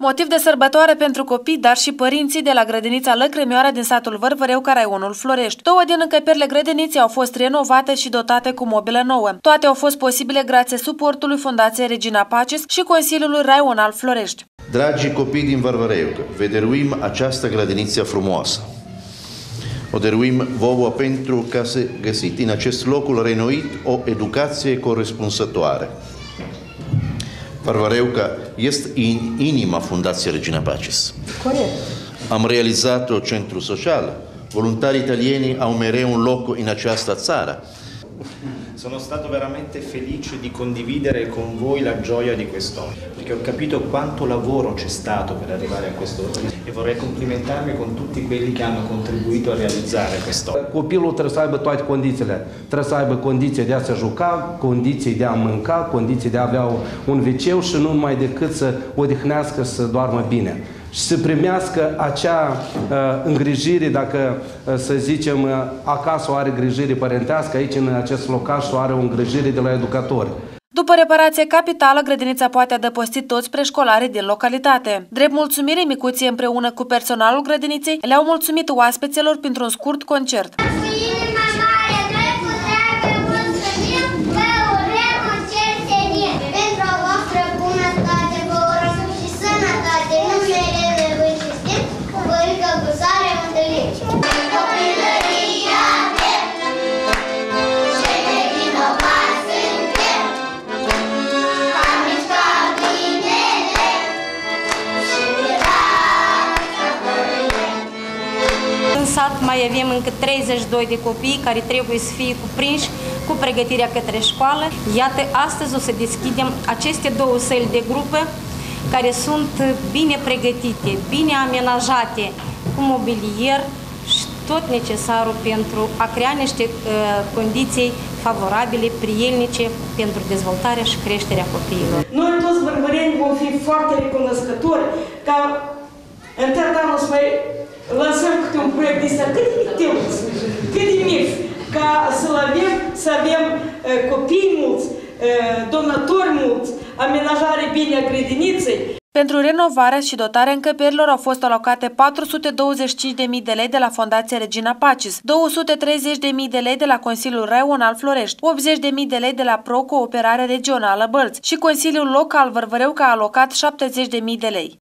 Motiv de sărbătoare pentru copii, dar și părinții de la grădinița Lăcrămioara din satul Vârvăreuca, raionul Florești. 2 din încăperile grădiniței au fost renovate și dotate cu mobilă nouă. Toate au fost posibile grație suportului Fundației Regina Pacis și Consiliului Raional Florești. Dragi copii din Vârvăreuca, vă dăruim această grădiniță frumoasă. O dăruim vouă pentru ca să găsiți în acest locul renoit o educație corespunzătoare. Vârvăreuca este în inima Fundației Regina Pacis. Corect. Am realizat un centru social. Volontarii italieni au mereu un loc in această țară. Sono stato veramente felice di condividere con voi la gioia di quest'oggi, perché ho capito quanto lavoro c'è stato per arrivare a questo e vorrei complimentarmi con tutti quelli che hanno contribuito a realizzare questo. Copilul trebuie să aibă toate condițiile. Trebuie să aibă condiții de a se juca, condiții de a mânca, condiții de a avea un wc și nu numai decât să odihnească, să doarmă bine. Și să primească acea îngrijire, dacă să zicem acasă o are îngrijire părintească, aici în acest locaș o are o îngrijire de la educatori. După reparație capitală, grădinița poate adăposti toți preșcolarii din localitate. Drept mulțumire, micuții împreună cu personalul grădiniței le-au mulțumit oaspeților pentru un scurt concert. În sat mai avem încă 32 de copii care trebuie să fie cuprinși cu pregătirea către școală. Iată, astăzi o să deschidem aceste 2 săli de grupă care sunt bine pregătite, bine amenajate, cu mobilier și tot necesarul pentru a crea niște condiții favorabile, prielnice pentru dezvoltarea și creșterea copiilor. Noi toți vârvăreni vom fi foarte recunoscători ca în tot anul să mai lansăm câte un proiect ăsta, cât de mic, cât de mic, ca să avem copii mulți, donatori mulți, amenajare bine a grădiniței. Pentru renovarea și dotarea încăperilor au fost alocate 425.000 de lei de la Fundația Regina Pacis, 230.000 de lei de la Consiliul Raional Florești, 80.000 de lei de la Pro Cooperare Regională Bălți și Consiliul Local Vârvăreuca a alocat 70.000 de lei.